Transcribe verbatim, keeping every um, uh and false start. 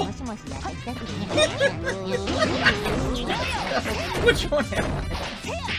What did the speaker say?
もしもし、やってきたくね。 Which one am I?